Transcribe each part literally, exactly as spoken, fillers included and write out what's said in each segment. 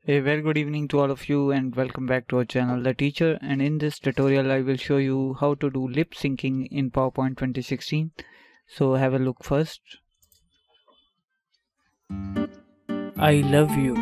A very good evening to all of you and welcome back to our channel The Teacher, and in this tutorial I will show you how to do lip syncing in PowerPoint twenty sixteen. So have a look first. I love you.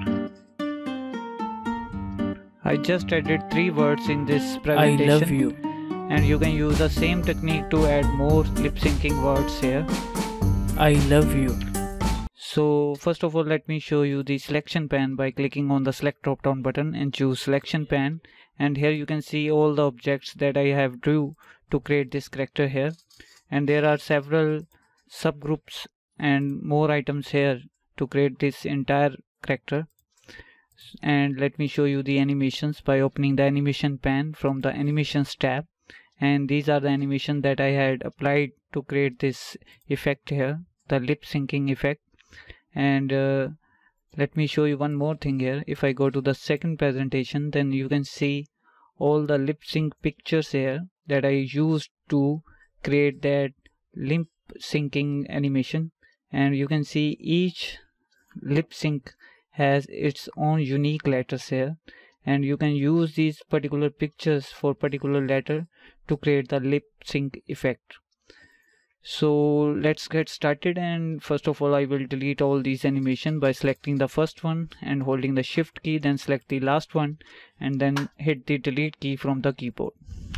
I just added three words in this I presentation. love you. And you can use the same technique to add more lip syncing words here. I love you. So first of all, let me show you the selection pane by clicking on the select drop down button and choose selection pane. And here you can see all the objects that I have drew to create this character here. And there are several subgroups and more items here to create this entire character. And let me show you the animations by opening the animation pane from the animations tab. And these are the animations that I had applied to create this effect here, the lip syncing effect. And uh, let me show you one more thing here. If I go to the second presentation, then you can see all the lip sync pictures here that I used to create that lip syncing animation. And you can see each lip sync has its own unique letters here, and you can use these particular pictures for particular letter to create the lip sync effect. So let's get started, and first of all I will delete all these animation by selecting the first one and holding the shift key, then select the last one and then hit the delete key from the keyboard.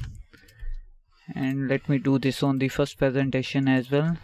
And let me do this on the first presentation as well.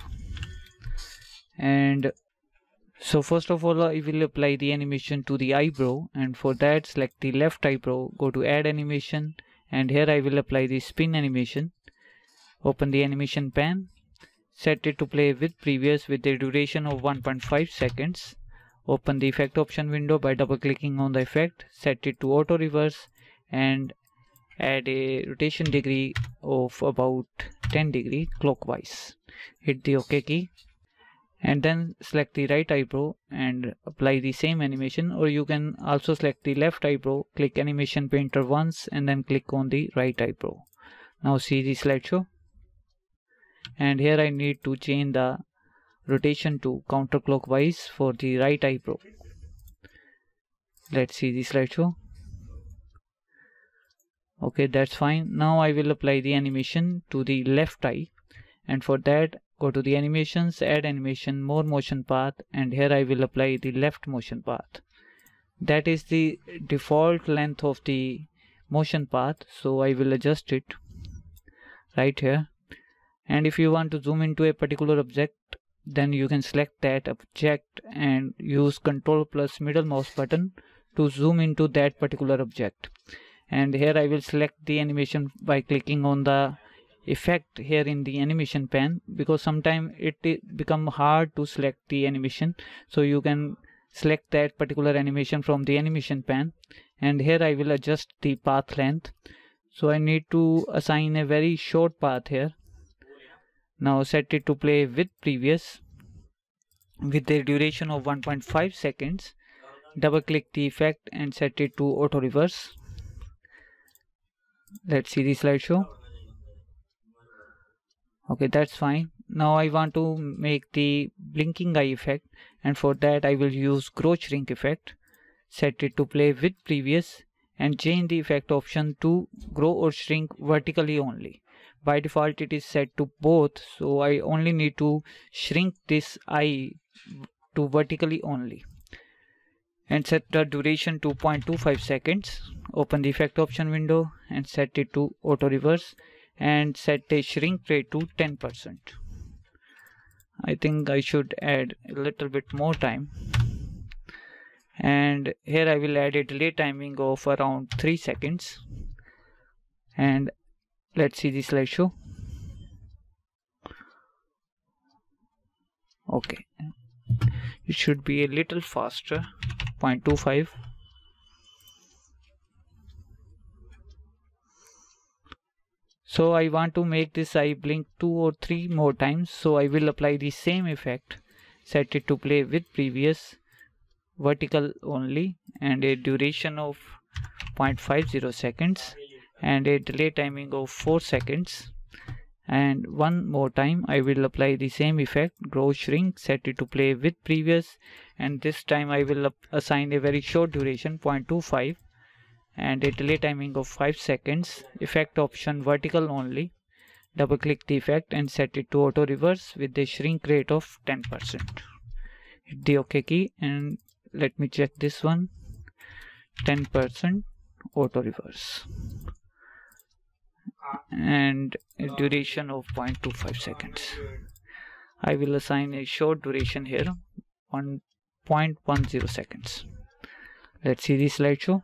And so first of all I will apply the animation to the eyebrow, and for that select the left eyebrow, go to add animation, and here I will apply the spin animation. Open the animation pane, set it to play with previous with a duration of one point five seconds. Open the effect option window by double clicking on the effect, set it to auto reverse and add a rotation degree of about ten degree clockwise. Hit the OK key and then select the right eyebrow and apply the same animation, or you can also select the left eyebrow, click animation painter once and then click on the right eyebrow. Now see the slideshow. And here I need to change the rotation to counterclockwise for the right eyebrow. Let's see the slideshow. Okay, that's fine. Now I will apply the animation to the left eye, and for that go to the animations, add animation, more motion path, and here I will apply the left motion path. That is the default length of the motion path, so I will adjust it right here. And if you want to zoom into a particular object, then you can select that object and use Control plus middle mouse button to zoom into that particular object. And here I will select the animation by clicking on the effect here in the animation pane, because sometimes it, it become hard to select the animation, so you can select that particular animation from the animation pane. And here I will adjust the path length, so I need to assign a very short path here. Now set it to play with previous with a duration of one point five seconds. Double click the effect and set it to auto reverse. Let's see the slideshow. Okay, that's fine. Now I want to make the blinking eye effect, and for that I will use grow shrink effect. Set it to play with previous and change the effect option to grow or shrink vertically only. By default it is set to both, so I only need to shrink this eye to vertically only. And set the duration to zero point two five seconds. Open the effect option window and set it to auto reverse and set a shrink rate to ten percent. I think I should add a little bit more time. And here I will add a delay timing of around three seconds. And let's see the slideshow. Okay, it should be a little faster, zero point two five. So I want to make this eye blink two or three more times, so I will apply the same effect. Set it to play with previous, vertical only, and a duration of zero point five zero seconds and a delay timing of four seconds. And one more time I will apply the same effect, grow shrink, set it to play with previous and this time I will assign a very short duration zero point two five and a delay timing of five seconds. Effect option vertical only. Double click the effect and set it to auto reverse with a shrink rate of ten percent. Hit the OK key and let me check this one. ten percent auto reverse and a duration of zero point two five seconds. I will assign a short duration here, one point one zero seconds. Let's see the slideshow.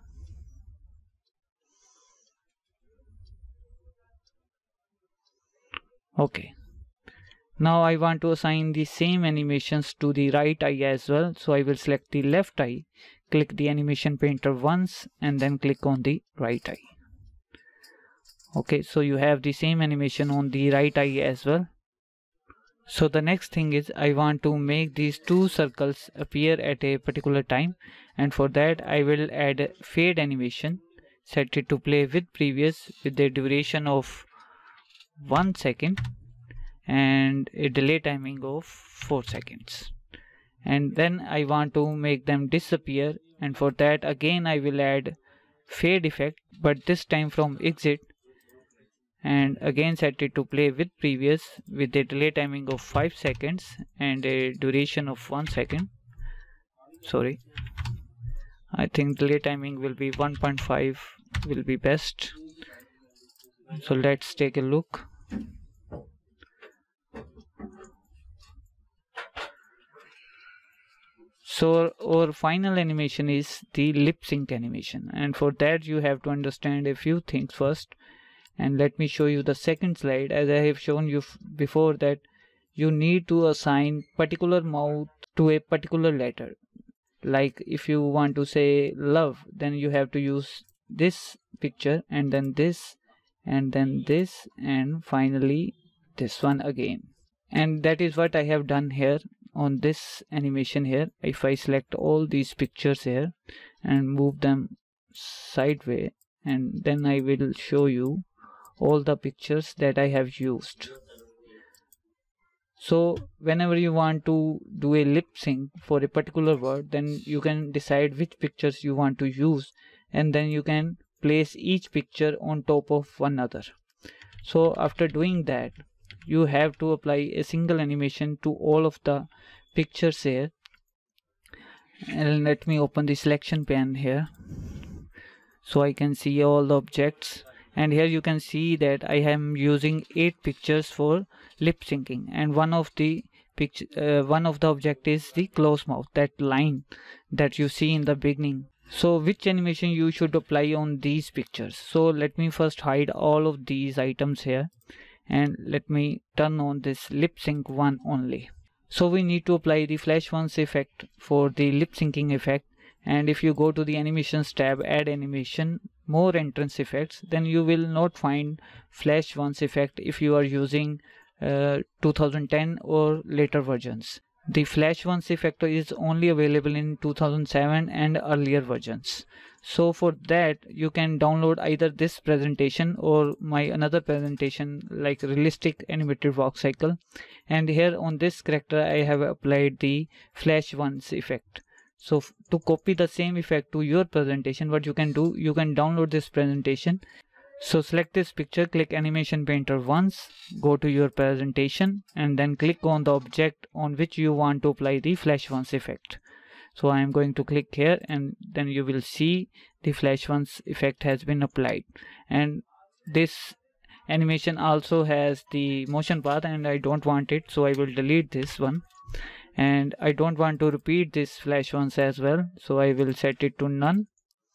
Okay, now I want to assign the same animations to the right eye as well, so I will select the left eye, click the animation painter once and then click on the right eye. Okay, so you have the same animation on the right eye as well. So the next thing is I want to make these two circles appear at a particular time, and for that I will add fade animation, set it to play with previous with a duration of one second and a delay timing of four seconds. And then I want to make them disappear, and for that again I will add fade effect, but this time from exit, and again set it to play with previous with a delay timing of five seconds and a duration of one second. Sorry, I think delay timing will be one point five will be best. So let's take a look. So our final animation is the lip sync animation, and for that you have to understand a few things first. And let me show you the second slide. As I have shown you before, that you need to assign particular mouth to a particular letter. Like if you want to say love, then you have to use this picture and then this and then this and finally this one again. And that is what I have done here on this animation here. If I select all these pictures here and move them sideways, and then I will show you all the pictures that I have used. So whenever you want to do a lip sync for a particular word, then you can decide which pictures you want to use, and then you can place each picture on top of one another. So after doing that, you have to apply a single animation to all of the pictures here. And let me open the selection pane here so I can see all the objects. And here you can see that I am using eight pictures for lip syncing, and one of the picture, uh, one of the object is the close mouth, that line that you see in the beginning. So which animation you should apply on these pictures? So let me first hide all of these items here, and let me turn on this lip sync one only. So we need to apply the flash once effect for the lip syncing effect. And if you go to the animations tab, add animation, more entrance effects, then you will not find flash once effect if you are using uh, two thousand ten or later versions. The flash once effect is only available in two thousand seven and earlier versions. So for that you can download either this presentation or my another presentation like realistic animated walk cycle, and here on this character I have applied the flash once effect. So to copy the same effect to your presentation, what you can do, you can download this presentation. So select this picture, click animation painter once, go to your presentation and then click on the object on which you want to apply the flash once effect. So I am going to click here, and then you will see the flash once effect has been applied. And this animation also has the motion path, and I don't want it, so I will delete this one. And I don't want to repeat this flash once as well, so I will set it to none,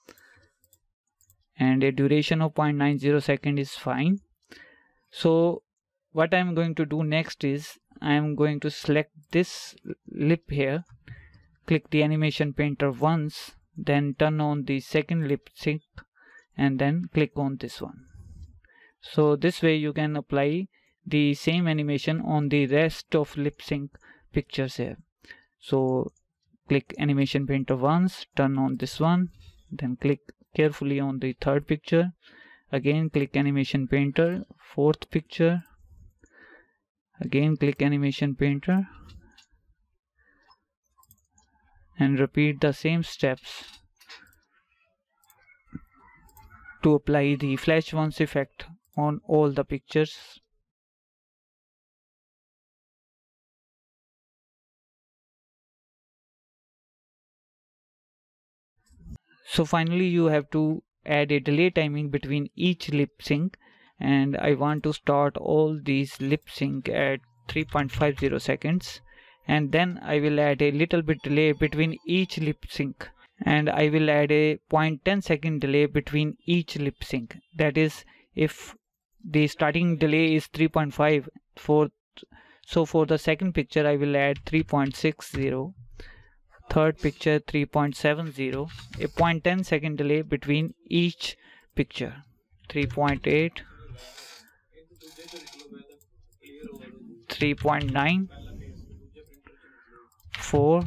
and a duration of zero point nine zero second is fine. So what I'm going to do next is I'm going to select this lip here, click the animation painter once, then turn on the second lip sync and then click on this one. So this way you can apply the same animation on the rest of lip sync pictures here. So click animation painter once, turn on this one, then click carefully on the third picture, again click animation painter, fourth picture, again click animation painter, and repeat the same steps to apply the flash once effect on all the pictures. So finally you have to add a delay timing between each lip sync, and I want to start all these lip sync at three point five zero seconds, and then I will add a little bit delay between each lip sync, and I will add a zero point one zero second delay between each lip sync. That is, if the starting delay is three point five, for so for the second picture I will add three point six zero, third picture three point seven zero, a zero point one zero second delay between each picture, three point eight, three point nine, four,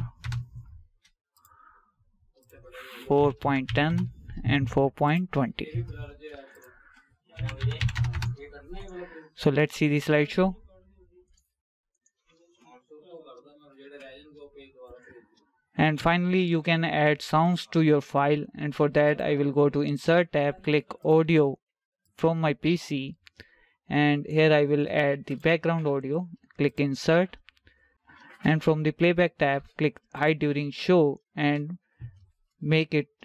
four point one zero and four point two zero. So let's see the slideshow. And finally you can add sounds to your file, and for that I will go to Insert tab, click Audio from my P C, and here I will add the background audio, click Insert, and from the Playback tab click Hide During Show and make it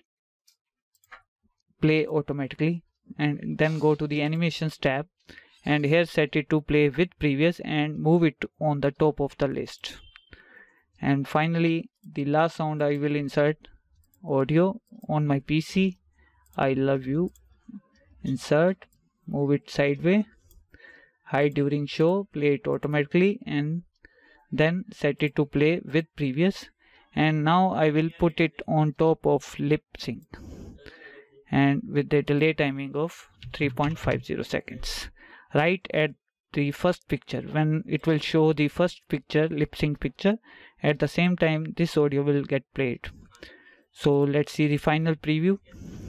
play automatically, and then go to the Animations tab and here set it to play with previous and move it on the top of the list. And finally the last sound I will insert audio on my P C, I love you, insert, move it sideways, hide during show, play it automatically, and then set it to play with previous. And now I will put it on top of lip sync and with the delay timing of three point five zero seconds, right at the first picture. When it will show the first picture, lip sync picture, at the same time this audio will get played. So let's see the final preview.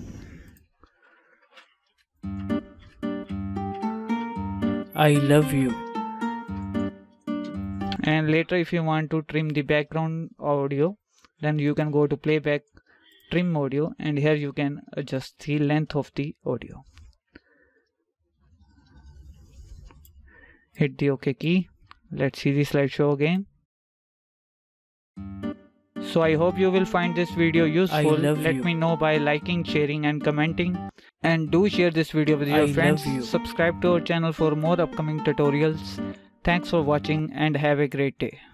I love you. And later if you want to trim the background audio, then you can go to Playback, Trim Audio, and here you can adjust the length of the audio. Hit the OK key. Let's see the slideshow again. So I hope you will find this video useful. Let you. me know by liking, sharing and commenting. And do share this video with your I friends. love you. Subscribe to our channel for more upcoming tutorials. Thanks for watching and have a great day.